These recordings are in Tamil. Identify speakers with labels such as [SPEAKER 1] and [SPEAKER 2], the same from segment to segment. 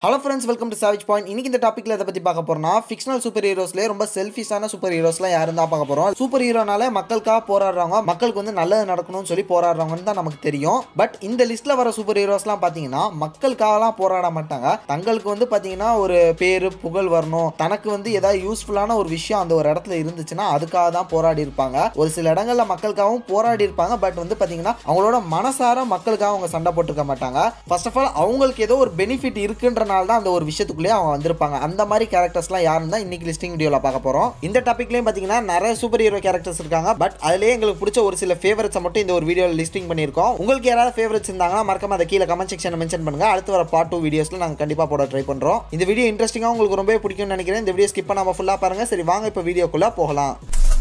[SPEAKER 1] Hello friends, welcome to Savage Point. இன்னைக்கு இந்த டாபிக்ல எதை பத்தி பார்க்க போறோம்னா ஃபிக்ஷனல் சூப்பர் ஹீரோஸ்லயே ரொம்ப செல்ஃபிஷான சூப்பர் ஹீரோஸ்லாம் யாரும் தான் பார்க்க போறோம். சூப்பர் ஹீரோனால மக்களுக்காக போராடுறாங்க, மக்களுக்கு வந்து நல்லது நடக்கணும்னு சொல்லி போராடுறாங்கன்னு தான் நமக்கு தெரியும். பட் இந்த லிஸ்ட்ல வர சூப்பர் ஹீரோஸ்லாம் பாத்தீங்கன்னா மக்களுக்காகலாம் போராட மாட்டாங்க. தங்களுக்கு வந்து பாத்தீங்கன்னா ஒரு பேரு புகழ் வரணும், தனக்கு வந்து ஏதாவது யூஸ்ஃபுல்லான ஒரு விஷயம் அந்த ஒரு இடத்துல இருந்துச்சுன்னா அதுக்காக தான் போராடி இருப்பாங்க. ஒரு சில இடங்கள்ல மக்களுக்காகவும் போராடி இருப்பாங்க. பட் வந்து பாத்தீங்கன்னா அவங்களோட மனசார மக்களுக்காக அவங்க சண்டை போட்டுக்க மாட்டாங்க. ஃபர்ஸ்ட் ஆஃப் ஆல் அவங்களுக்கு ஏதோ ஒரு பெனிஃபிட் இருக்குன்ற தான் அந்த ஒரு விஷயத்துக்குள்ளே அவங்க வந்திருப்பாங்க. அந்த மாதிரி கேரக்டர்ஸ்லாம் யாருன்னு தான் இன்னைக்கு லிஸ்டிங் வீடியோல பார்க்க போறோம். இந்த டாபிக்லயும் பாத்தீங்கன்னா நிறைய சூப்பர் ஹீரோ கேரக்டர்ஸ் இருக்காங்க. பட் அதுலயே எங்களுக்கு பிடிச்ச ஒரு சில ஃபேவரட்ஸ் மட்டும் இந்த ஒரு வீடியோல லிஸ்டிங் பண்ணியிருக்கோம். உங்களுக்கு யாராவது ஃபேவரட்ஸ் இருந்தாங்கன்னா மறக்காம அதை கீழே கமெண்ட் செக்ஷன்ல மென்ஷன் பண்ணுங்க. அடுத்து வர பார்ட் 2 வீடியோஸ்ல நாங்க கண்டிப்பா போட ட்ரை பண்றோம். இந்த வீடியோ இன்ட்ரெஸ்டிங்கா உங்களுக்கு ரொம்ப பிடிக்கும்னு நினைக்கிறேன். இந்த வீடியோ ஸ்கிப் பண்ணாம ஃபுல்லா பாருங்க. சரி வாங்க இப்போ வீடியோக்குள்ள போகலாம்.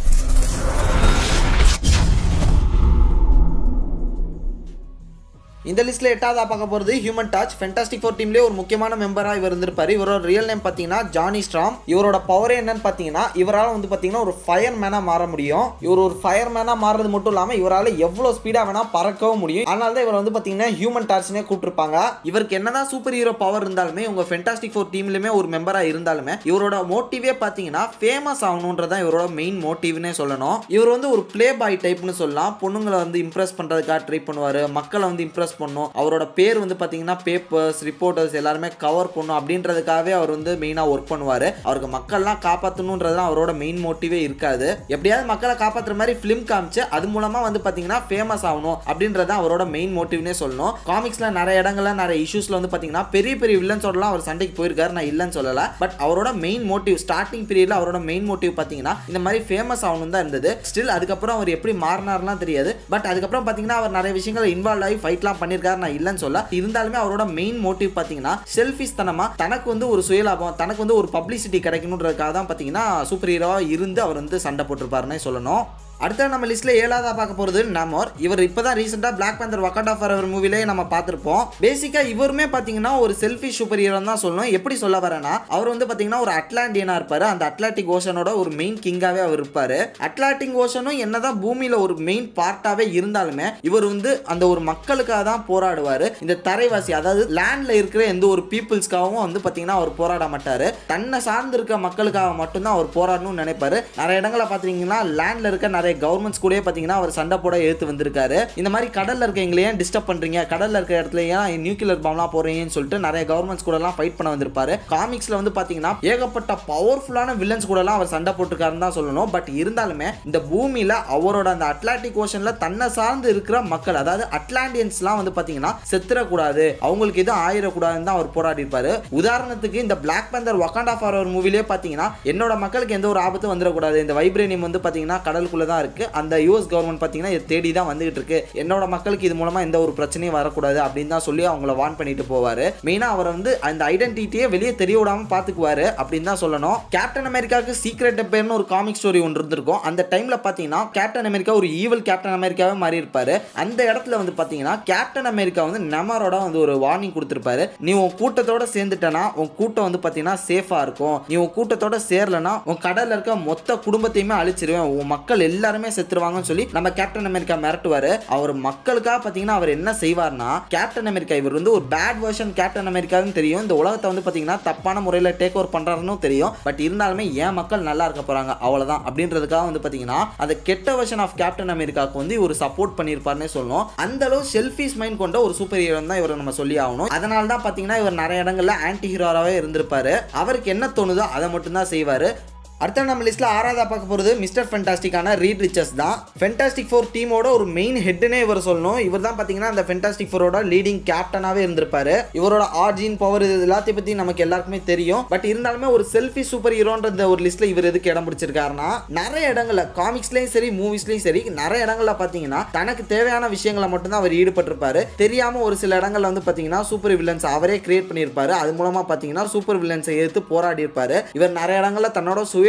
[SPEAKER 1] இந்த லிஸ்ட்ல எட்டாவதா பார்க்க போறது ஹியூமன் டார்ச். ஃபேண்டாஸ்டிக் ஃபோர் டீம்லயே ஒரு முக்கியமான மெம்பரா இவர் இருந்திருப்பாரு. இவரோட ரியல் நேம் பாத்தீங்கன்னா ஜானி ஸ்ட்ராம். இவரோட பவரே என்னன்னு பாத்தீங்கன்னா இவரால வந்து பாத்தீங்கன்னா ஒரு ஃபயர் மேனா மாற முடியும். இவர் ஒரு ஃபயர் மேனா மாறது மட்டும் இல்லாம இவரால எவ்வளவு ஸ்பீடா வேணா பறக்கவும் முடியும். அதனால தான் இவர் வந்து பாத்தீங்கன்னா ஹியூமன் டார்ச்னே கூப்பிட்டுருப்பாங்க. இவருக்கு என்னதான் சூப்பர் ஹீரோ பவர் இருந்தாலுமே உங்க ஃபேண்டாஸ்டிக் ஃபோர் டீம்லயுமே ஒரு மெம்பரா இருந்தாலுமே இவரோட மோட்டிவே பாத்தீங்கன்னா ஃபேமஸ் ஆகணும்ன்றதான் இவரோட மெயின் மோட்டிவ்னே சொல்லணும். இவர் வந்து ஒரு பிளே பாய் டைப்னு சொல்லலாம். பொண்ணுங்களை வந்து இம்ப்ரெஸ் பண்றதுக்காக ட்ரை பண்ணுவாரு, மக்களை வந்து இம்ப்ரெஸ் பண்ணும். அவரோட பேர் வந்து பாத்தீங்கன்னா பேப்பர்ஸ் ரிப்போர்ட்டர்ஸ் எல்லாருமே கவர் பண்ணும் அப்படின்றதுக்காகவே அவர் வந்து மெயினா ஒர்க் பண்ணுவாரு. அவருக்கு மக்கள்லாம் காப்பாற்றணும்ன்றதுதான் அவரோட மெயின் மோட்டிவே இருக்காது. எப்படியாவது மக்களை காப்பாற்றுற மாதிரி பிலிம் காமிச்சு அது மூலமா வந்து பாத்தீங்கன்னா ஃபேமஸ் ஆகணும் அப்படின்றதான் அவரோட மெயின் மோட்டிவ்னே சொல்லணும். காமிக்ஸ்ல நிறைய இடங்கள்ல நிறைய இஷ்யூஸ்ல வந்து பாத்தீங்கன்னா பெரிய பெரிய வில்லன்ஸோடலாம் அவர் சண்டைக்கு போயிருக்காரு, நான் இல்லைன்னு சொல்லல. பட் அவரோட மெயின் மோட்டிவ் ஸ்டார்டிங் பீரியட்ல அவரோட மெயின் மோட்டிவ் பாத்தீங்கன்னா இந்த மாதிரி ஃபேமஸ் ஆகணும் தான் இருந்தது. ஸ்டில் அதுக்கப்புறம் அவர் எப்படி மாறினார்லாம் தெரியாது. பட் அதுக்கப்புறம் பாத்தீங்கன்னா அவர் நிறைய விஷயங்கள் இன்வால்வ் ஆகி ஃபைட்லாம் பண்ணிருக்காரு, நான் இல்லைன்னு சொல்ல. இருந்தாலுமே அவரோட மெயின் மோட்டிவ் பாத்தீங்கன்னா செல்ஃபிஷ் தனமா தனக்கு வந்து ஒரு சுயலாபம், தனக்கு வந்து ஒரு பப்ளிசிட்டி கிடைக்கணும்ன்றதுக்காக தான் பாத்தீங்கன்னா சூப்பர் ஹீரோவா இருந்து அவர் வந்து சண்டை போட்டிருப்பாருன்னே சொல்லணும். அடுத்த நம்ம லிஸ்ட்ல ஏழாவதா பார்க்க போறது நமோர். இவர் இப்பதான் ரீசெண்டா பிளாக் பேந்தர் வக்காண்டா ஃபாரெவர் மூவிலேயே நம்ம பார்த்திருப்போம். பேசிக்கா இவருமே பாத்தீங்கன்னா ஒரு செல்ஃபிஷ் சூப்பர் ஹீரோ தான் சொல்லணும். எப்படி சொல்ல வரேன்னா அவர் வந்து பாத்தீங்கன்னா ஒரு அட்லாண்டியனா இருப்பாரு. அந்த அட்லாண்டிக் ஓஷனோட ஒரு மெயின் கிங்காவே அவர் இருப்பாரு. அட்லாண்டிக் ஓஷனும் என்னதான் பூமியில ஒரு மெயின் பார்ட்டாவே இருந்தாலுமே இவர் வந்து அந்த ஒரு மக்களுக்காக தான் போராடுவாரு. இந்த தரைவாசி அதாவது லேண்ட்ல இருக்கிற எந்த ஒரு பீப்புள்ஸ்க்காகவும் வந்து பாத்தீங்கன்னா அவர் போராட மாட்டாரு. தன்னை சார்ந்து இருக்க மக்களுக்காக மட்டும்தான் அவர் போராடணும்னு நினைப்பாரு. நிறைய இடங்களை பாத்தீங்கன்னா லேண்ட்ல இருக்க நிறைய கவர்மெண்ட்ஸ் கூட பாத்தீங்கன்னா அவர் சண்டை போட எடுத்து வந்திருக்காரு. இந்த மாதிரி கடல்ல இருக்கவங்கள ஏன் டிஸ்டர்ப் பண்றீங்க, கடல்ல இருக்க இடத்துல ஏன் நியூக்ளியர் பாம்லாம் போறீங்கன்னு சொல்லிட்டு நிறைய கவர்மெண்ட்ஸ் கூட எல்லாம் ஃபைட் பண்ண வந்திருப்பாரு. காமிக்ஸ்ல வந்து பாத்தீங்கன்னா ஏகப்பட்ட பவர்ஃபுல்லான வில்லன்ஸ் கூட எல்லாம் அவர் சண்டை போட்டுருக்காருன்னு தான் சொல்லணும். பட் இருந்தாலுமே இந்த பூமியில அவரோட அந்த அட்லாண்டிக் ஓஷன்ல தன்னை சார்ந்து இருக்கிற மக்கள் அதாவது அட்லாண்டியன்ஸ்லாம் வந்து பாத்தீங்கன்னா செத்துறக்கூடாது, அவங்களுக்கு எதுவும் ஆயிடக்கூடாதுன்னு தான் அவர் போராடி இருப்பாரு. உதாரணத்துக்கு இந்த பிளாக் பேந்தர் வக்காண்டா ஃபாரெவர் மூவிலே பாத்தீங்கன்னா என்னோட மக்களுக்கு எந்த ஒரு ஆபத்து வந்துடக்கூடாது, இந்த வைப்ரேனியம் வந்து பாத்தீங்கன்னா கடலுக்குள்ள தான் இருக்கு, அந்த யூஎஸ் கவர்மெண்ட் பாத்தீங்கன்னா தேடி தான் வந்துகிட்டு இருக்கு, என்னோட மக்களுக்கு இது மூலமா எந்த ஒரு பிரச்சனையும் வரக்கூடாது அப்படின்னு தான் சொல்லி அவங்கள வார்ன் பண்ணிட்டு போவாரு. மெயினா அவர் வந்து அந்த ஐடென்டிட்டியை வெளியே தெரிய விடாம பாத்துக்குவாரு அப்படின்னு தான் சொல்லணும். கேப்டன் அமெரிக்காவுக்கு சீக்ரெட் டெப்பர்னு ஒரு காமிக் ஸ்டோரி ஒன்று இருந்திருக்கும். அந்த டைம்ல பாத்தீங்கன்னா கேப்டன் அமெரிக்கா ஒரு ஈவல் கேப்டன் அமெரிக்காவே மாறி இருப்பாரு. அந்த இடத்துல வந்து பாத்தீங்கன்னா கேப்டன் அமெரிக்கா வந்து நமரோட வந்து ஒரு வார்னிங் கொடுத்திருப்பாரு. நீ உன் கூட்டத்தோட சேர்ந்துட்டனா உன் கூட்டம் வந்து பாத்தீங்கன்னா சேஃபா இருக்கும், நீ உன் கூட்டத்தோட சேரலனா உன் கடல்ல இருக்க மொத்த குடும்பத்தையுமே அழிச்சிருவேன், உன் மக்கள் எல்லாருமே செத்துருவாங்கன்னு சொல்லி நம்ம கேப்டன் அமெரிக்கா மிரட்டுவாரு. அவர் மக்களுக்காக பாத்தீங்கன்னா அவர் என்ன செய்வார்னா கேப்டன் அமெரிக்கா இவர் வந்து ஒரு பேட் வெர்ஷன் கேப்டன் அமெரிக்கான்னு தெரியும். இந்த உலகத்தை வந்து பாத்தீங்கன்னா தப்பான முறையில டேக் ஓவர் பண்றாருன்னு தெரியும். பட் இருந்தாலுமே ஏன் மக்கள் நல்லா இருக்க போறாங்க அவ்வளவுதான் அப்படின்றதுக்காக வந்து பாத்தீங்கன்னா அந்த கெட்ட வெர்ஷன் ஆஃப் கேப்டன் அமெரிக்காவுக்கு வந்து ஒரு சப்போர்ட் பண்ணிருப்பாருன்னு சொல்லணும். அந்த அளவு செல்ஃபிஷ் மைண்ட் கொண்ட ஒரு சூப்பர் ஹீரோ தான் இவரை நம்ம சொல்லி ஆகணும். அதனால தான் பாத்தீங்கன்னா இவர் நிறைய இடங்கள்ல ஆன்டி ஹீரோவாவே இருந்திருப்பாரு. அவருக்கு என்ன தோணுதோ அதை மட்டும் தான் செய்வாரு. அடுத்த நம்ம லிஸ்ட்ல ஆறாவதா பார்க்க போறது மிஸ்டர் ஃபேண்டாஸ்டிக்கான ரீட் ரிச்சர்ஸ் தான். ஃபேண்டாஸ்டிக் ஃபோர் டீமோட ஒரு மெயின் ஹெட்னே இவர் சொல்லணும். இவர் தான் பாத்தீங்கன்னா அந்த ஃபேண்டாஸ்டிக் ஃபோரோட லீடிங் கேப்டனாவே இருந்திருப்பாரு. இவரோட ஆர்ஜின் பவர் இது எல்லாத்தையும் பத்தி நமக்கு எல்லாருக்குமே தெரியும். பட் இருந்தாலுமே ஒரு செல்ஃபி சூப்பர் ஹீரோன்ற ஒரு லிஸ்ட்ல இவர் எதுக்கு இடம் பிடிச்சிருக்காருன்னா நிறைய இடங்கள்ல காமிக்ஸ்லயும் சரி மூவிஸ்லயும் சரி நிறைய இடங்கள்ல பாத்தீங்கன்னா தனக்கு தேவையான விஷயங்களை மட்டும் தான் அவர் ஈடுபட்டிருப்பாரு. தெரியாம ஒரு சில இடங்கள்ல வந்து பாத்தீங்கன்னா சூப்பர் வில்லன்ஸ் அவரே கிரியேட் பண்ணியிருப்பாரு. அது மூலமா பாத்தீங்கன்னா சூப்பர் வில்லன்ஸை எதிர்த்து போராடி இருப்பாரு. இவர் நிறைய இடங்கள்ல தன்னோட சுய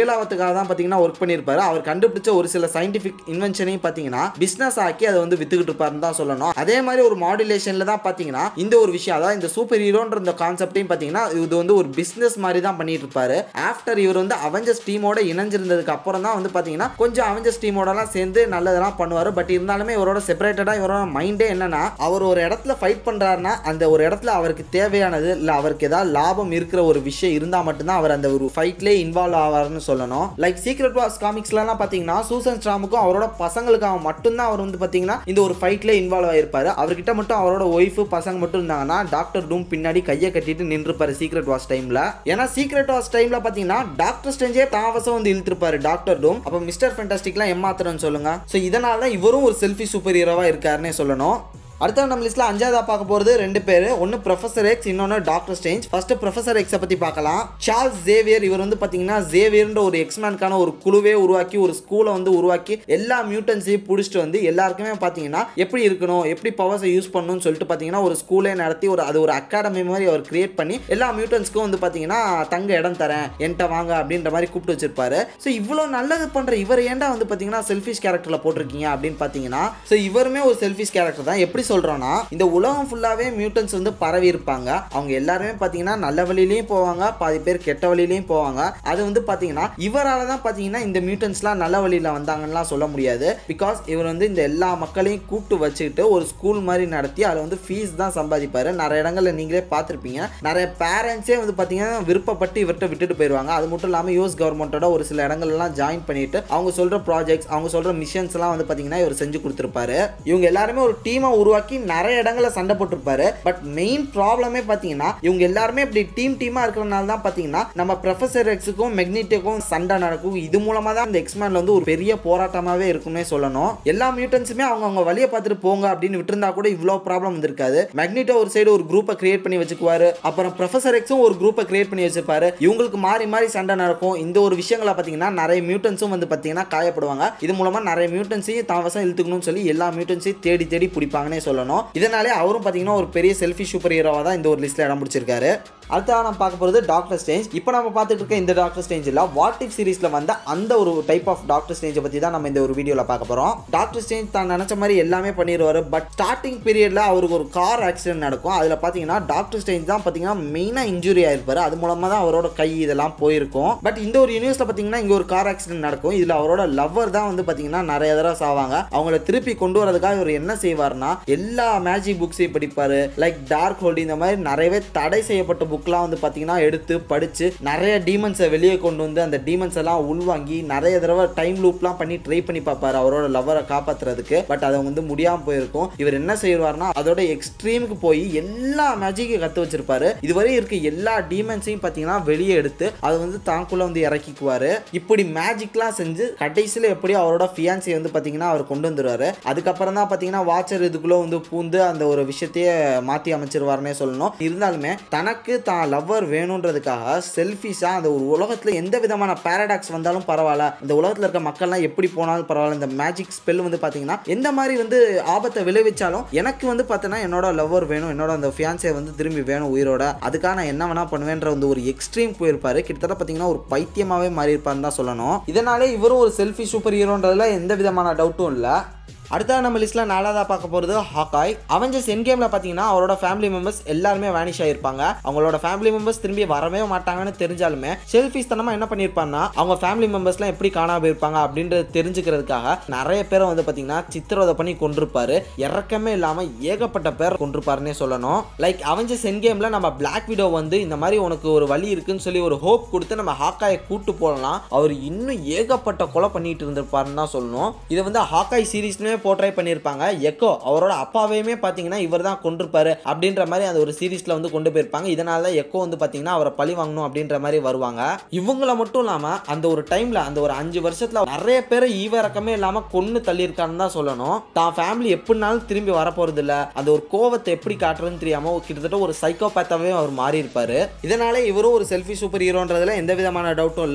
[SPEAKER 1] செட்டில் ஆகிறதுக்காக தான் பார்த்தீங்கன்னா ஒர்க் பண்ணியிருப்பாரு. அவர் கண்டுபிடிச்ச ஒரு சில சயின்டிஃபிக் இன்வென்ஷனையும் பார்த்தீங்கன்னா பிஸ்னஸ் ஆக்கி அதை வந்து வித்துக்கிட்டு இருப்பாருன்னு தான் சொல்லணும். அதே மாதிரி ஒரு மாடுலேஷனில் தான் பார்த்தீங்கன்னா இந்த ஒரு விஷயம், அதாவது இந்த சூப்பர் ஹீரோன்ற இந்த கான்செப்டையும் பார்த்தீங்கன்னா இது வந்து ஒரு பிஸ்னஸ் மாதிரி தான் பண்ணிட்டு இருப்பாரு. ஆஃப்டர் இவர் வந்து அவெஞ்சர்ஸ் டீமோட இணைஞ்சிருந்ததுக்கு அப்புறம் தான் வந்து பார்த்தீங்கன்னா கொஞ்சம் அவெஞ்சர்ஸ் டீமோடலாம் சேர்ந்து நல்லதெல்லாம் பண்ணுவார். பட் இருந்தாலுமே இவரோட செப்பரேட்டடாக இவரோட மைண்டே என்னன்னா, அவர் ஒரு இடத்துல ஃபைட் பண்ணுறாருன்னா அந்த ஒரு இடத்துல அவருக்கு தேவையானது இல்லை அவருக்கு ஏதாவது லாபம் இருக்கிற ஒரு விஷயம் இருந்தால் மட்டும்தான் அவர் அந்த ஒரு ஃபைட்லேயே இன்வால்வ் ஆவார்னு சொல்லணும். லைக் சீக்ரெட் வார்ஸ் காமிக்ஸ்லாம் பார்த்தீங்கன்னா சூசன் ஸ்ட்ராமுக்கும் அவரோட பசங்களுக்காக மட்டும்தான் அவர் வந்து பார்த்தீங்கன்னா இந்த ஒரு ஃபைட்லேயே இன்வால்வ் ஆயிருப்பாரு. அவர்கிட்ட மட்டும் அவரோட ஒய்ஃபு பசங்க மட்டும் இருந்தாங்கன்னா டாக்டர் டூம் பின்னாடி கையை கட்டிட்டு நின்றுப்பாரு சீக்ரெட் வார்ஸ் டைம்ல. ஏன்னா சீக்ரெட் வார்ஸ் டைம்ல பார்த்தீங்கன்னா டாக்டர் ஸ்ட்ரேஞ்சே தாவசம் வந்து இழுத்துருப்பாரு டாக்டர் டூம். அப்போ மிஸ்டர் ஃபேண்டாஸ்டிக்லாம் ஏமாத்துறன்னு சொல்லுங்க. ஸோ இதனால தான் இவரும் ஒரு செல்ஃபி சூப்பர் ஹீரோவா இருக்காருன்னே சொல்லணும். அடுத்த நம்ம லிஸ்ட்ல அஞ்சாவதா பார்க்க போறது ரெண்டு பேர், ஒன்னு ப்ரொஃபசர் எக்ஸ், இன்னொன்னு டாக்டர் ஸ்ட்ரேஞ்ச். ஃபர்ஸ்ட் ப்ரொஃபசர் எக்ஸை பத்தி பார்க்கலாம். சார்ல்ஸ் ஜேவியர், இவர் வந்து பாத்தீங்கன்னா ஜேவியர்ன்ற ஒரு எக்ஸ்மேனுக்கான ஒரு குழுவே உருவாக்கி ஒரு ஸ்கூலை வந்து உருவாக்கி எல்லா மியூட்டன்ஸையும் பிடிச்சிட்டு வந்து எல்லாருக்குமே பாத்தீங்கன்னா எப்படி இருக்கணும், எப்படி பவர்ஸை யூஸ் பண்ணணும்னு சொல்லிட்டு பாத்தீங்கன்னா ஒரு ஸ்கூலே நடத்தி அது ஒரு அகாடமி மாதிரி அவர் கிரியேட் பண்ணி எல்லா மியூட்டன்ஸ்க்கும் வந்து பாத்தீங்கன்னா தங்க இடம் தரேன் என்கிட்ட வாங்க அப்படின்ற மாதிரி கூப்பிட்டு வச்சிருப்பாரு. ஸோ இவ்வளோ நல்லது பண்ற இவர் ஏன்டா வந்து பாத்தீங்கன்னா செல்ஃபிஷ் கேரக்டர்ல போட்டிருக்கீங்க அப்படின்னு பாத்தீங்கன்னா, ஸோ இவருமே ஒரு செல்ஃபிஷ் கேரக்டர் தான். எப்படி சொல்றோம்னா, இந்த உலகம் ஃபுல்லாவே மியூட்டன்ஸ் வந்து பரவி இருப்பாங்க. அவங்க எல்லாருமே பாத்தீங்கன்னா நல்ல வழியிலையும் போவாங்க, பாதி பேர் கெட்ட வழியிலையும் போவாங்க. அது வந்து பாத்தீங்கன்னா இவரால தான் பாத்தீங்கன்னா இந்த மியூட்டன்ஸ்லாம் நல்ல வழியில வந்தாங்கன்னா சொல்ல முடியாது. பிகாஸ் இவர் வந்து இந்த எல்லா மக்களையும் கூப்பிட்டு வச்சுக்கிட்டு ஒரு ஸ்கூல் மாதிரி நடத்தி அதில் வந்து ஃபீஸ் தான் சம்பாதிப்பாரு. நிறைய இடங்கள்ல நீங்களே பார்த்துருப்பீங்க. நிறைய பேரண்ட்ஸே வந்து பாத்தீங்கன்னா விருப்பப்பட்டு இவர்கிட்ட விட்டுட்டு போயிடுவாங்க. அது மட்டும் இல்லாமல் யூஎஸ் கவர்மெண்டோட ஒரு சில இடங்கள்லாம் ஜாயின் பண்ணிட்டு அவங்க சொல்ற ப்ராஜெக்ட்ஸ், அவங்க சொல்ற மிஷன்ஸ் எல்லாம் வந்து பாத்தீங்கன்னா இவர் செஞ்சு கொடுத்துருப்பாரு. இவங்க எல்லாருமே ஒரு டீமா உருவாக்கி நிறைய இடங்கள்ல சண்டை போட்டுருப்பாரு. பட் மெயின் ப்ராப்ளமே பாத்தீங்கன்னா இவங்க எல்லாருமே இப்படி டீமா இருக்கிறனால தான் பாத்தீங்கன்னா நம்ம ப்ரொஃபசர் எக்ஸுக்கும் மெக்னிட்டுக்கும் சண்டை நடக்கும். இது மூலமா தான் இந்த எக்ஸ்மேன்ல வந்து ஒரு பெரிய போராட்டமாவே இருக்கும்னே சொல்லணும். எல்லா மியூட்டன்ஸுமே அவங்க வழியை பார்த்துட்டு போங்க அப்படின்னு விட்டுருந்தா கூட இவ்வளோ ப்ராப்ளம் வந்திருக்காது. மெக்னிட்டோ ஒரு சைடு ஒரு குரூப்பை கிரியேட் பண்ணி வச்சுக்குவாரு, அப்புறம் ப்ரொஃபசர் எக்ஸும் ஒரு குரூப்பை கிரியேட் பண்ணி வச்சிருப்பாரு. இவங்களுக்கு மாறி மாறி சண்டை நடக்கும். இந்த ஒரு விஷயங்களை பாத்தீங்கன்னா நிறைய மியூட்டன்ஸும் வந்து பாத்தீங்கன்னா காயப்படுவாங்க. இது மூலமா நிறைய மியூட்டன்ஸையும் தாவசம் இழுத்துக்கணும்னு சொல்லி எல்லா மியூட்டன்ஸையும் தேடி தேடி பிடிப்பாங்கன்னே சொல்லணும். இதனாலே அவரும் பாத்தீங்கன்னா ஒரு பெரிய செல்ஃபி சூப்பர் ஹீரோவா தான் இந்த ஒரு லிஸ்ட்ல இடம் பிடிச்சிருக்காரு. அடுத்ததாக நம்ம பார்க்க போகிறது டாக்டர் ஸ்ட்ரேஞ்ச். இப்போ நம்ம பார்த்துட்டு இருக்க இந்த டாக்டர் ஸ்ட்ரேஞ்ச் இல்லை, வாட் இஃப் சீரிஸில் வந்த அந்த ஒரு டைப் ஆஃப் டாக்டர் ஸ்ட்ரேஞ்சை பற்றி தான் நம்ம இந்த ஒரு வீடியோவில் பார்க்க போகிறோம். டாக்டர் ஸ்ட்ரேஞ்ச் தான் நினச்ச மாதிரி எல்லாமே பண்ணிடுவார். பட் ஸ்டார்டிங் பீரியடில் அவருக்கு ஒரு கார் ஆக்சிடென்ட் நடக்கும். அதில் பார்த்தீங்கன்னா டாக்டர் ஸ்ட்ரேஞ்ச் தான் பார்த்தீங்கன்னா மெயினாக இன்ஜுரி ஆயிருப்பார். அது மூலமாக தான் அவரோட கை இதெல்லாம் போயிருக்கும். பட் இந்த ஒரு யூனிவர்ஸில் பார்த்தீங்கன்னா இங்கே ஒரு கார் ஆக்சிடென்ட் நடக்கும். இதில் அவரோட லவ்வர் தான் வந்து பார்த்தீங்கன்னா நிறைய தடவை சாவாங்க. அவங்கள திருப்பி கொண்டு வரதுக்காக இவர் என்ன செய்வார்னா எல்லா மேஜிக் புக்ஸையும் படிப்பார். லைக் டார்க் ஹோல்டு இந்த மாதிரி நிறையவே தடை செய்யப்பட்ட புக்லாம் வந்து பார்த்தீங்கன்னா எடுத்து படிச்சு நிறைய டீமன்ஸை வெளியே கொண்டு வந்து அந்த டீமன்ஸ் எல்லாம் உள்வாங்கி நிறைய தடவை டைம் லூப்லாம் பண்ணி ட்ரை பண்ணி பார்ப்பாரு அவரோட லவ்வரை காப்பாத்துறதுக்கு. பட் அதை வந்து முடியாம போயிருக்கும். இவர் என்ன செய்வார்னா அதோட எக்ஸ்ட்ரீமுக்கு போய் எல்லா மேஜிக்கை கத்து வச்சிருப்பாரு. இதுவரை இருக்க எல்லா டீமன்ஸையும் பார்த்தீங்கன்னா வெளியே எடுத்து அதை வந்து தாக்குள்ள வந்து இறக்கிக்குவாரு. இப்படி மேஜிக்லாம் செஞ்சு கடைசியில் எப்படியோ அவரோட ஃபியான்சியை வந்து பார்த்தீங்கன்னா அவர் கொண்டு வந்துருவாரு. அதுக்கப்புறம் தான் பார்த்தீங்கன்னா வாட்சர் இதுக்குள்ள வந்து பூந்து அந்த ஒரு விஷயத்தையே மாற்றி அமைச்சிருவாருன்னே சொல்லணும். இருந்தாலுமே தனக்கு தான் லவ்வர் வேணுன்றதுக்காக செல்ஃபிஷா அந்த ஒரு உலகத்துல எந்த விதமான பாராடாக்ஸ் வந்தாலும் பரவாயில்ல, இந்த உலகத்துல இருக்க மக்கள்லாம் எப்படி போனாலும் பரவாயில்ல, இந்த மேஜிக் ஸ்பெல் வந்து பாத்தீங்கன்னா எந்த மாதிரி வந்து ஆபத்தை விளைவிச்சாலும் எனக்கு வந்து பார்த்தீங்கன்னா என்னோட லவ்வர் வேணும், என்னோட அந்த ஃபியான்சே வந்து திரும்பி வேணும் உயிரோட, அதுக்காக நான் என்ன வேணா பண்ணுவேன்ற வந்து ஒரு எக்ஸ்ட்ரீம் போயிருப்பாரு. கிட்டத்தட்ட பாத்தீங்கன்னா ஒரு பைத்தியமாவே மாறி இருப்பாருன்னு தான் சொல்லணும். இதனாலே இவரும் ஒரு செல்ஃபி சூப்பர் ஹீரோன்றதுல எந்த விதமான டவுட்டும் இல்லை. அடுத்த நம்ம லிஸ்ட்ல நாலாவதா பார்க்க போறது ஹாக்காய். அவெஞ்சர்ஸ் எண்ட் கேம்ல பாத்தீங்கன்னா அவரோட ஃபேமிலி மெம்பர்ஸ் எல்லாருமே வேனிஷ் ஆயிருப்பாங்க. அவங்களோட ஃபேமிலி மெம்பர்ஸ் திரும்பி வரவே மாட்டாங்கன்னு தெரிஞ்சாலுமே செல்ஃபிஷ் தனமா என்ன பண்ணிருப்பாங்கன்னா அவங்க ஃபேமிலி மெம்பர்ஸ்லாம் எப்படி காணாம போயிருப்பாங்க அப்படின்றது தெரிஞ்சுக்கிறதுக்காக நிறைய பேரை வந்து பாத்தீங்கன்னா சித்திரவதை பண்ணி கொண்டிருப்பாரு. இறக்கமே இல்லாம ஏகப்பட்ட பேர் கொண்டிருப்பாருன்னே சொல்லணும். லைக் அவெஞ்சர்ஸ் எண்ட் கேம்ல நம்ம பிளாக் விடோ வந்து இந்த மாதிரி உனக்கு ஒரு வழி இருக்குன்னு சொல்லி ஒரு ஹோப் கொடுத்து நம்ம ஹாக்காயை கூட்டு போடலாம், அவர் இன்னும் ஏகப்பட்ட கொலை பண்ணிட்டு இருந்திருப்பாருன்னு தான் சொல்லணும். இதை வந்து ஹாக்காய் சீரீஸ்ல போர்ட்ரை பண்ணிருப்பாங்க. எக்கோ அவரோட அப்பாவையுமே பாத்தீங்கன்னா இவர் தான் கொண்டிருப்பாரு அப்படின்ற மாதிரி அந்த ஒரு சீரீஸ்ல வந்து கொண்டு போயிருப்பாங்க. இதனால எக்கோ வந்து பாத்தீங்கன்னா அவரை பழி வாங்கணும் அப்படின்ற மாதிரி வருவாங்க. இவங்கள மட்டும் இல்லாம அந்த ஒரு டைம்ல அந்த ஒரு 5 வருஷத்துல நிறைய பேரை ஈவரக்கமே இல்லாம கொன்னு தள்ளியிருக்கான்னு தான் சொல்லணும். தான் ஃபேமிலி எப்படினாலும் திரும்பி வரப்போறது இல்ல, அந்த ஒரு கோவத்தை எப்படி காட்டுறதுன்னு தெரியாம கிட்டத்தட்ட ஒரு சைக்கோபேத்தாவே அவர் மாறி இருப்பாரு. இதனால இவரும் ஒரு செல்ஃபி சூப்பர் ஹீரோன்றதுல எந்த விதமான டவுட்டும் இல்ல.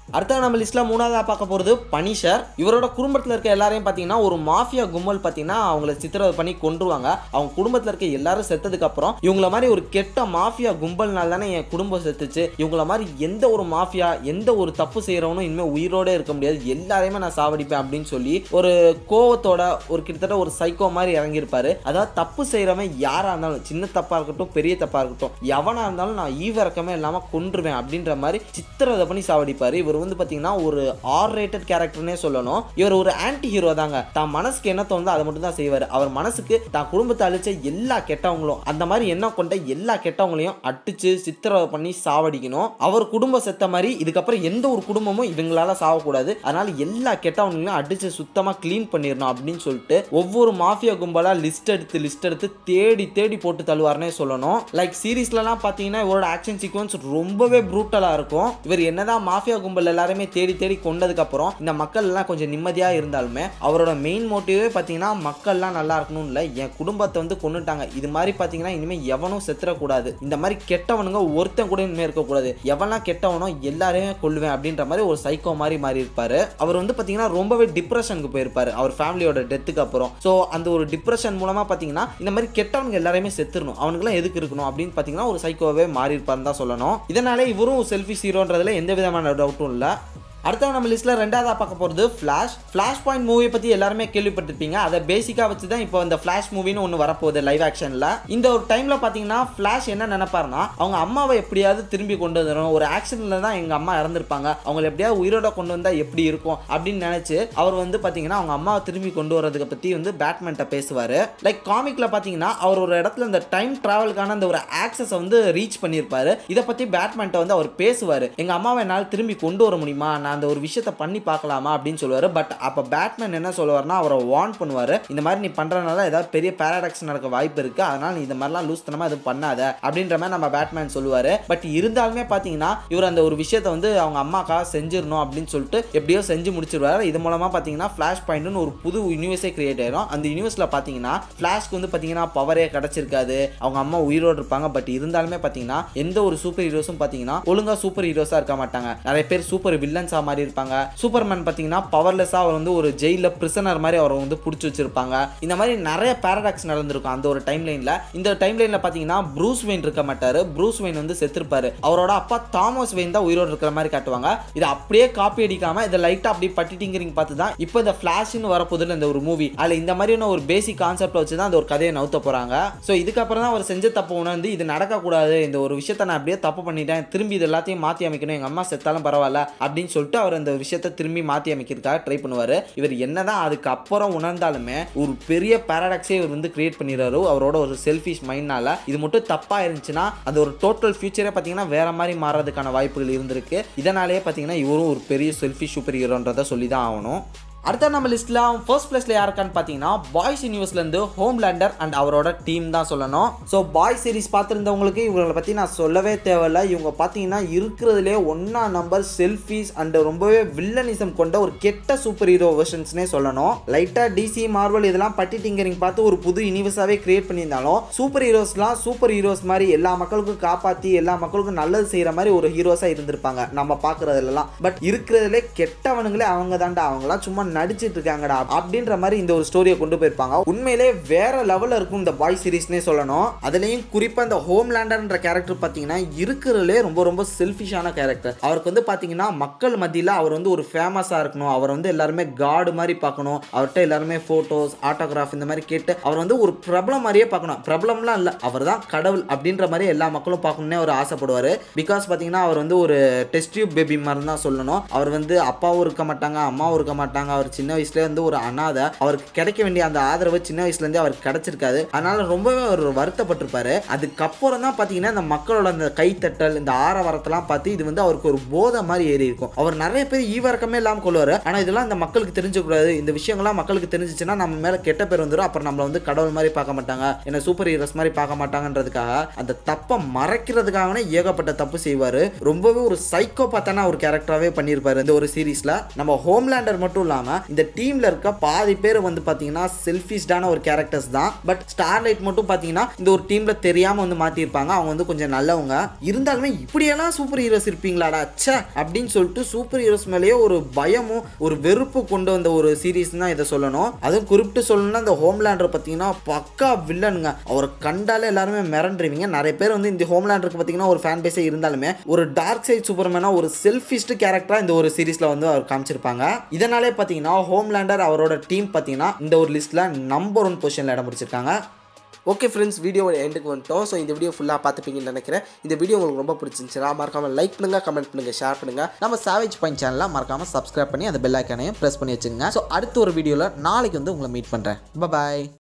[SPEAKER 1] அடுத்த நம்ம லிஸ்ட்ல மூணாவதா பார்க்க போறது பனிஷர். இவரோட குடும்பத்தில் இருக்க எல்லாரையும் பார்த்தீங்கன்னா ஒரு மாஃபியா கும்பல் பார்த்தீங்கன்னா அவங்கள சித்திரவதை பண்ணி கொன்றுவாங்க. அவங்க குடும்பத்தில் இருக்க எல்லாரும் செத்ததுக்கு அப்புறம் இவங்கள மாதிரி ஒரு கெட்ட மாஃபியா கும்பல்னால தானே என் குடும்பம் செத்துச்சு, இவங்கள மாதிரி எந்த ஒரு மாஃபியா எந்த ஒரு தப்பு செய்யறவனும் இனிமேல் உயிரோட இருக்க முடியாது, எல்லாரையுமே நான் சாவடிப்பேன் அப்படின்னு சொல்லி ஒரு கோவத்தோட ஒரு கிட்டத்தட்ட ஒரு சைக்கோ மாதிரி இறங்கியிருப்பாரு. அதாவது தப்பு செய்யறவன் யாரா இருந்தாலும் சின்ன தப்பா இருக்கட்டும் பெரிய தப்பா இருக்கட்டும் எவனா இருந்தாலும் நான் ஈவிரக்கமே இல்லாம கொன்றுவேன் அப்படின்ற மாதிரி சித்திரவதை பண்ணி சாவடிப்பாரு. இவர் வந்து பாத்தீங்கன்னா ஒரு ஆர் ரேட்டட் கேரக்டர்னே சொல்லணும். இவர் ஒரு ஆன்டி ஹீரோ தாங்க. தான் மனசுக்கு என்ன தோணுதோ அதை மட்டும் தான் செய்வார். அவர் மனசுக்கு தான் குடும்பத்தை அழிச்ச எல்லா கெட்டவங்களும் அந்த மாதிரி என்ன கொண்ட எல்லா கெட்டவங்களையும் அடிச்சு சித்திரவதை பண்ணி சாவடிக்கணும். அவர் குடும்பம் செத்த மாதிரி இதுக்கப்புறம் எந்த ஒரு குடும்பமும் இவங்களால சாவக்கூடாது, அதனால எல்லா கெட்டவங்களையும் அடிச்சு சுத்தமா கிளீன் பண்ணிடணும் அப்படின்னு சொல்லிட்டு ஒவ்வொரு மாஃபியா கும்பலா லிஸ்ட் எடுத்து தேடி தேடி போட்டு தள்ளுவார்னே சொல்லணும். லைக் சீரீஸ்லாம் பாத்தீங்கன்னா இவரோட ஆக்ஷன் சீக்வன்ஸ் ரொம்பவே ப்ரூட்டலா இருக்கும். இவர் என்னதான் மாஃபியா கும்பல் எல்லாருமே தேடி தேடி கொண்டதுக்கு அப்புறம் இந்த மக்கள் எல்லாம் கொஞ்சம் நிம்மதியா இருந்தாலுமே அவரோட மெயின் மோட்டிவே பாத்தீங்கன்னா மக்கள் எல்லாம் நல்லா இருக்கணும் இல்ல, என் குடும்பத்தை வந்து கொன்னுட்டாங்க, இது மாதிரி பாத்தீங்கன்னா இனிமே எவனும் செத்துறக்கூடாது, இந்த மாதிரி கெட்டவனுங்க ஒருத்தன் கூட இனிமே இருக்கக்கூடாது, எவனா கெட்டவனோ எல்லாரையுமே கொல்லுவேன் அப்படின்ற மாதிரி ஒரு சைக்கோ மாதிரி மாறி இருப்பாரு. அவர் வந்து பாத்தீங்கன்னா ரொம்பவே டிப்ரெஷனுக்கு போயிருப்பாரு அவர் ஃபேமிலியோட டெத்துக்கு அப்புறம். ஸோ அந்த ஒரு டிப்ரெஷன் மூலமா பாத்தீங்கன்னா இந்த மாதிரி கெட்டவனுங்க எல்லாரையுமே செத்துறணும், அவனுக்குலாம் எதுக்கு இருக்கணும் அப்படின்னு பாத்தீங்கன்னா ஒரு சைக்கோவே மாறி இருப்பாருன்னு தான் சொல்லணும். இதனாலே இவரும் செல்ஃபிஷ் ஹீரோன்றதுல எந்த விதமான டவுட்டும் இல்லை. அடுத்த நம்ம லிஸ்ட்ல ரெண்டாவதா பார்க்க போறது ஃபிளாஷ் பாயிண்ட் மூவி பத்தி எல்லாருமே கேள்விப்பட்டிருப்பீங்க. அதை பேசிக்கா வச்சு தான் இப்போ இந்த ஃபிளாஷ் மூவின்னு ஒன்று வரப்போகுது லைவ் ஆக்ஷன்ல. இந்த ஒரு டைம்ல பாத்தீங்கன்னா ஃபிளாஷ் என்ன நினைப்பாருன்னா அவங்க அம்மாவை எப்படியாவது திரும்பி கொண்டு வந்துடும், ஒரு ஆக்சிடென்ட்ல தான் எங்க அம்மா இறந்துருப்பாங்க, அவங்களை எப்படியாவது உயிரோட கொண்டு வந்தா எப்படி இருக்கும் அப்படின்னு நினைச்சு அவர் வந்து பாத்தீங்கன்னா அவங்க அம்மாவை திரும்பி கொண்டு வரதுக்கு பத்தி வந்து பேட்மேன்ட்ட பேசுவாரு. லைக் காமிக்ல பாத்தீங்கன்னா அவர் ஒரு இடத்துல இந்த டைம் டிராவலுக்கான அந்த ஒரு ஆக்சஸ் வந்து ரீச் பண்ணியிருப்பாரு. இதை பத்தி பேட்மேன்ட்ட வந்து அவர் பேசுவாரு, எங்க அம்மாவை என்னால் திரும்பி கொண்டு வர முடியுமா, அந்த ஒரு விஷயத்தை பண்ணி பார்க்கலாமா அப்படின்னு சொல்லுவாரு. பட் அப்ப பேட்மேன் என்ன சொல்லுவாருன்னா அவரை வார்ன் பண்ணுவாரு, இந்த மாதிரி நீ பண்றதுனால ஏதாவது பெரிய பாராடாக்ஸ் நடக்க வாய்ப்பு இருக்கு, அதனால நீ இந்த மாதிரிலாம் லூஸ்தனமா எதுவும் பண்ணாத அப்படின்ற மாதிரி நம்ம பேட்மேன் சொல்லுவாரு. பட் இருந்தாலுமே பாத்தீங்கன்னா இவர் அந்த ஒரு விஷயத்தை வந்து அவங்க அம்மாக்காக செஞ்சிடணும் அப்படின்னு சொல்லிட்டு எப்படியோ செஞ்சு முடிச்சிருவாரு. இது மூலமா பாத்தீங்கன்னா ஃபிளாஷ் பாயிண்ட்னு ஒரு புது யூனிவர்ஸே கிரியேட் ஆயிடும். அந்த யூனிவர்ஸ்ல பாத்தீங்கன்னா ஃபிளாஷ்க்கு வந்து பாத்தீங்கன்னா பவரே கிடைச்சிருக்காது, அவங்க அம்மா உயிரோடு இருப்பாங்க. பட் இருந்தாலுமே பாத்தீங்கன்னா எந்த ஒரு சூப்பர் ஹீரோஸும் பாத்தீங்கன்னா ஒழுங்கா சூப்பர் ஹீரோஸா இருக்க மாட்டாங்க, நிறைய பேர் சூப்பர் வில்லன்ஸா மாதிரி இருப்பாங்க. சூப்பர்மேன் பாத்தீங்கன்னா பவர்லெஸ்ஸா அவர் வந்து ஒரு ஜெயில பிரிசனர் மாதிரி அவரை வந்து புடிச்சு வச்சிருப்பாங்க. இந்த மாதிரி நிறைய பாராடாக்ஸ் நடந்திருக்கும் அந்த ஒரு டைம் லைன்ல. இந்த டைம் லைன்ல பாத்தீங்கன்னா ப்ரூஸ் வெயின் இருக்க மாட்டாரு, ப்ரூஸ் வெயின் வந்து செத்துருப்பாரு, அவரோட அப்பா தாமஸ் வெயின் தான் உயிரோடு இருக்கிற மாதிரி காட்டுவாங்க. இதை அப்படியே காப்பி அடிக்காம இதை லைட்டா அப்படி பட்டிட்டிங்கிறீங்க பார்த்து தான் இப்போ இந்த ஃபிளாஷ்னு வரப்போதில்ல இந்த ஒரு மூவி, அதுல இந்த மாதிரியான ஒரு பேசிக் கான்செப்ட்ல வச்சு தான் அந்த ஒரு கதையை நவுத்த போறாங்க. ஸோ இதுக்கப்புறம் தான் அவர் செஞ்ச தப்பு உணர்ந்து இது நடக்கக்கூடாது, இந்த ஒரு விஷயத்தை நான் அப்படியே தப்பு பண்ணிட்டேன், திரும்பி இது எல்லாத்தையும் மாற்றி அமைக்கணும், எங்கள் அம்மா செத்தாலும் பரவாயில்ல அப்படின்னு சொல்லிட்டு அவர் அந்த விஷயத்தை திரும்பி மாற்றி அமைக்கிறதுக்காக ட்ரை பண்ணுவார். இவர் என்னதான் அதுக்கப்புறம் உணர்ந்தாலுமே ஒரு பெரிய பாராடாக்ஸே இவர் வந்து கிரியேட் பண்ணிடுறாரு அவரோட ஒரு செல்ஃபிஷ் மைண்ட்னால. இது மட்டும் தப்பாக இருந்துச்சுன்னா அந்த ஒரு டோட்டல் ஃபியூச்சரே பார்த்தீங்கன்னா வேற மாதிரி மாறதுக்கான வாய்ப்புகள் இருந்திருக்கு. இதனாலேயே பார்த்தீங்கன்னா இவரும் ஒரு பெரிய செல்ஃபிஷ் சூப்பர் ஹீரோன்றதை சொல்லி தான் ஆகணும். அடுத்த நம்ம லிஸ்ட்ல ஃபர்ஸ்ட் பிளேஸ்ல யாருக்கான்னு பார்த்தீங்கன்னா பாய்ஸ் யூனிவர்ஸ்ல இருந்து ஹோம்லேண்டர் அண்ட் அவரோட டீம் தான் சொல்லணும். ஸோ பாய் சீரிஸ் பார்த்துருந்தவங்களுக்கு இவங்களை பத்தி நான் சொல்லவே தேவையில்ல. இவங்க பார்த்தீங்கன்னா இருக்கிறதுலே ஒன்னா நம்பர் செல்ஃபிஸ் அண்ட் ரொம்பவே வில்லனிசம் கொண்ட ஒரு கெட்ட சூப்பர் ஹீரோ வெர்ஷன்ஸ்னே சொல்லணும். லைட்டா டிசி மார்வல் இதெல்லாம் பட்டி டிங்கரிங் பார்த்து ஒரு புது யூனிவர்ஸாவே கிரியேட் பண்ணியிருந்தாலும் சூப்பர் ஹீரோஸ்லாம் சூப்பர் ஹீரோஸ் மாதிரி எல்லா மக்களுக்கும் காப்பாற்றி எல்லா மக்களுக்கும் நல்லது செய்யற மாதிரி ஒரு ஹீரோஸா இருந்திருப்பாங்க நம்ம பார்க்கறதுலாம். பட் இருக்கிறதுலே கெட்டவனுங்களே அவங்க தாண்டா, அவங்களாம் சும்மா நடிச்சிட்டு இருக்காங்கடா அப்படின்ற மாதிரி இந்த ஒரு ஸ்டோரியை கொண்டு போயிருப்பாங்க. உண்மையிலே வேற லெவல்ல இருக்கும் இந்த பாய் சீரிஸ்னே சொல்லணும். அதுலயும் குறிப்பா இந்த ஹோம்லேண்டர்ன்ற கேரக்டர் பாத்தீங்கன்னா இருக்கிறதுலே ரொம்ப ரொம்ப செல்ஃபிஷான கேரக்டர். அவருக்கு வந்து பாத்தீங்கன்னா மக்கள் மத்தியில அவர் வந்து ஒரு ஃபேமஸா இருக்கணும், அவர் வந்து எல்லாருமே காடு மாதிரி பார்க்கணும், அவர்கிட்ட எல்லாருமே போட்டோஸ் ஆட்டோகிராஃப் இந்த மாதிரி கேட்டு அவர் வந்து ஒரு பிரபலம் மாதிரியே பார்க்கணும். பிரபலம்லாம் இல்ல, அவர் தான் கடவுள் அப்படின்ற மாதிரி எல்லா மக்களும் பார்க்கணும்னே அவர் ஆசைப்படுவாரு. பிகாஸ் பாத்தீங்கன்னா அவர் வந்து ஒரு டெஸ்ட் டியூப் பேபி மாதிரி தான் சொல்லணும். அவர் வந்து அப்பாவும் இருக்க மாட்டாங்க அம்மாவும் இருக்க மாட்டாங்க, அவர் சின்ன வயசுல இருந்து ஒரு அனாதை, அவருக்கு கிடைக்க வேண்டிய அந்த ஆதரவு சின்ன வயசுல இருந்தே அவருக்கு கிடைச்சிருக்காது. அதனால ரொம்பவே ஒரு வருத்தப்பட்டிருப்பாரு. அதுக்கப்புறம் தான் பாத்தீங்கன்னா இந்த மக்களோட அந்த கைத்தட்டல் இந்த ஆரவாரத்தெல்லாம் பார்த்து இது வந்து அவருக்கு ஒரு போதை மாதிரி ஏறி இருக்கும். அவர் நிறைய பேர் ஈவரக்கமே இல்லாம கொள்வாரு. ஆனா இதெல்லாம் இந்த மக்களுக்கு தெரிஞ்சக்கூடாது, இந்த விஷயங்கள்லாம் மக்களுக்கு தெரிஞ்சிச்சுன்னா நம்ம மேல கெட்ட பேர் வந்துடும், அப்புறம் நம்மள வந்து கடவுள் மாதிரி பார்க்க மாட்டாங்க, என்ன சூப்பர் ஹீரோஸ் மாதிரி பார்க்க மாட்டாங்கன்றதுக்காக அந்த தப்பை மறைக்கிறதுக்காகவே ஏகப்பட்ட தப்பு செய்வாரு. ரொம்பவே ஒரு சைக்கோபாத்தான ஒரு கேரக்டராகவே பண்ணியிருப்பாரு இந்த ஒரு சீரீஸ்ல. நம்ம ஹோம்லேண்டர் மட்டும் இல்லாம இருப்பாங்க. இந்த டீம்ல இருக்க பாதி பேர் வந்து பாத்தீங்கன்னா செல்ஃபிஷ்டான ஒரு கேரக்டர்ஸ் தான். பட் ஸ்டார்லைட் மட்டும் பாத்தீங்கன்னா இந்த ஒரு டீம்ல தெரியாம வந்து மாத்திருப்பாங்க. அவங்க வந்து கொஞ்சம் நல்லவங்க. இருந்தாலுமே இப்படியெல்லாம் சூப்பர் ஹீரோஸ் இருப்பீங்களாடா ச்சே அப்படின்னு சொல்லிட்டு சூப்பர் ஹீரோஸ் மேலேயே ஒரு பயமும் ஒரு வெறுப்பு கொண்டு வந்த ஒரு சீரீஸ் தான் இதை சொல்லணும். அதுவும் குறிப்பிட்டு சொல்லணும்னா இந்த ஹோம்லேண்டர் பார்த்தீங்கன்னா பக்கா வில்லனுங்க. அவரை கண்டாலே எல்லாருமே மிரண்டுருவீங்க. நிறைய பேர் வந்து இந்த ஹோம்லேண்டருக்கு பார்த்தீங்கன்னா ஒரு ஃபேன் பேஸே இருந்தாலுமே ஒரு டார்க் சைட் சூப்பர்மேனா ஒரு செல்ஃபிஸ்ட் கேரக்டரா இந்த ஒரு சீரீஸ்ல வந்து அவர் காமிச்சிருப்பாங்க. இதனாலே பார்த்தீங்கன்னா ஹோம்லேண்டர் அவரோட டீம் பார்த்தீங்கன்னா இந்த ஒரு லிஸ்ட்ல நம்பர் 1 பொசிஷன்ல இடம் பிடிச்சிருக்காங்க. ஓகே ஃப்ரெண்ட்ஸ், வீடியோவோட எண்டுக்கு வந்துட்டோம். ஸோ இந்த வீடியோ ஃபுல்லாக பார்த்துப்பீங்கன்னு நினைக்கிறேன். இந்த வீடியோ உங்களுக்கு ரொம்ப பிடிச்சிருந்துச்சுன்னா மறக்காமல் லைக் பண்ணுங்கள், கமெண்ட் பண்ணுங்கள், ஷேர் பண்ணுங்கள். நம்ம சாவேஜ் பாயிண்ட் சேனலில் மறக்காமல் சப்ஸ்கிரைப் பண்ணி அந்த பெல் ஐக்கானையும் ப்ரெஸ் பண்ணி வச்சுங்க. ஸோ அடுத்த ஒரு வீடியோவில் நாளைக்கு வந்து உங்களை மீட் பண்ணுறேன். பாய்.